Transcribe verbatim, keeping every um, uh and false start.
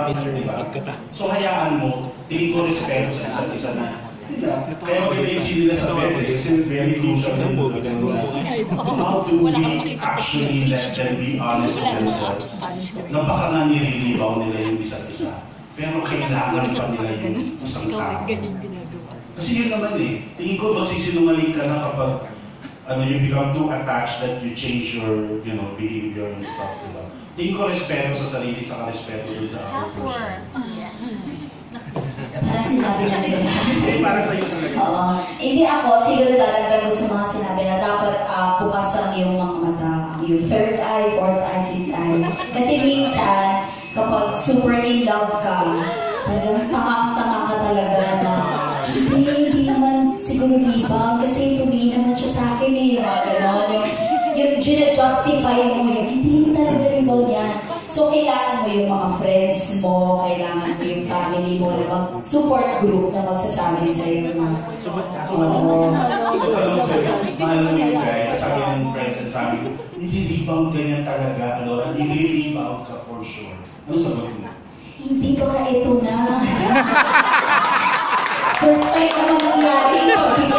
nahihirapan, di ba? So hayaan mo, tingin ko respeto sa isa't isa na. Kaya maganda yung scene nila sa birthday kasi very crucial na how do we actually let them be honest with themselves? Napaka nga nililibaw nila yung isa't isa. Pero kailangan pa nila yung isang tao. Kasi yun naman eh, tingin ko magsisinungaling ka na kapag ano, you become too attached that you change your, you know, behavior and stuff, diba? Tingin ko respeto sa sarili, saka respeto with the other person. Yes. Para sinabi na nila. Kasi para sa'yo talaga. Oo. Hindi ako, siguro dadagdag ko sa mga sinabi na dapat uh, bukas ang iyong mga mata. Yung third eye, fourth eye, sixth eye. Kasi minsan, kapag super in love ka, talagang tanga-tanga ka talaga na hindi, hindi naman siguro libang kasi tumingin naman siya sa akin eh, yung mga gano'n. Yung, yung gina-justify mo, yung hindi talaga libang yan. So, kailangan mo yung mga friends mo, kailangan mo yung family mo na mag-support group na magsasabi sa'yo ng mga So, ano? So, alam mo sa'yo, mahal mo yung guy, sabi ng friends and family, nililibound ka niyan talaga, ano, nililibound ka for sure. Ano sagot mo? Hindi ba ka ito na? First time naman nangyari, pag